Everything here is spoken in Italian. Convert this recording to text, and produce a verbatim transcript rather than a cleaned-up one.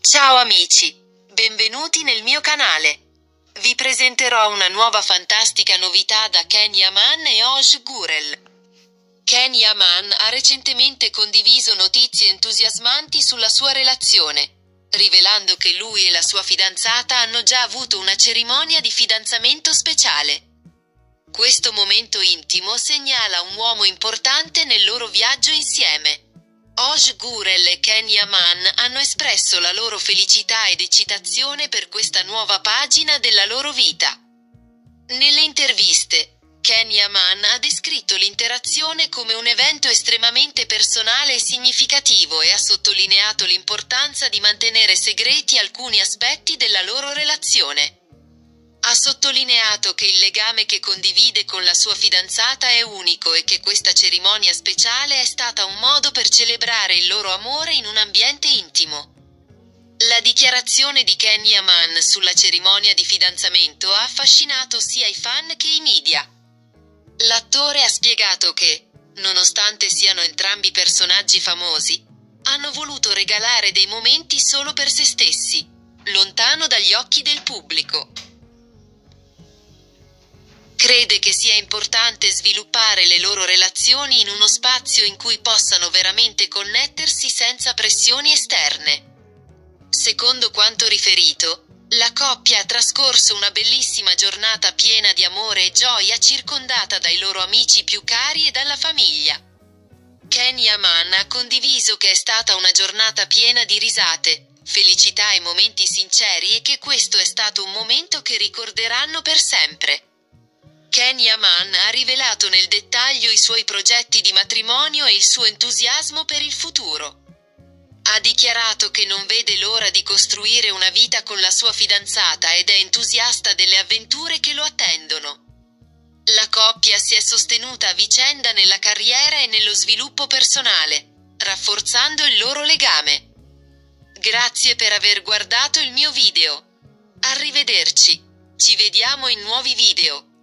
Ciao amici, benvenuti nel mio canale. Vi presenterò una nuova fantastica novità da Ken Yaman e Oj Gurel. Ken Yaman ha recentemente condiviso notizie entusiasmanti sulla sua relazione, rivelando che lui e la sua fidanzata hanno già avuto una cerimonia di fidanzamento speciale. Questo momento intimo segnala un uomo importante nel loro viaggio insieme. Oj Gurel e Ken Yaman hanno espresso la loro felicità ed eccitazione per questa nuova pagina della loro vita. Nelle interviste, Ken Yaman ha descritto l'interazione come un evento estremamente personale e significativo e ha sottolineato l'importanza di mantenere segreti alcuni aspetti della loro relazione. Ha sottolineato che il legame che condivide con la sua fidanzata è unico e che questa cerimonia speciale è stata un modo per celebrare il loro amore in un ambiente intimo. La dichiarazione di Ken Yaman sulla cerimonia di fidanzamento ha affascinato sia i fan che i media. L'attore ha spiegato che, nonostante siano entrambi personaggi famosi, hanno voluto regalare dei momenti solo per se stessi, lontano dagli occhi del pubblico. Crede che sia importante sviluppare le loro relazioni in uno spazio in cui possano veramente connettersi senza pressioni esterne. Secondo quanto riferito, la coppia ha trascorso una bellissima giornata piena di amore e gioia circondata dai loro amici più cari e dalla famiglia. Ken Yaman ha condiviso che è stata una giornata piena di risate, felicità e momenti sinceri e che questo è stato un momento che ricorderanno per sempre. Ken Yaman ha rivelato nel dettaglio i suoi progetti di matrimonio e il suo entusiasmo per il futuro. Ha dichiarato che non vede l'ora di costruire una vita con la sua fidanzata ed è entusiasta delle avventure che lo attendono. La coppia si è sostenuta a vicenda nella carriera e nello sviluppo personale, rafforzando il loro legame. Grazie per aver guardato il mio video. Arrivederci. Ci vediamo in nuovi video.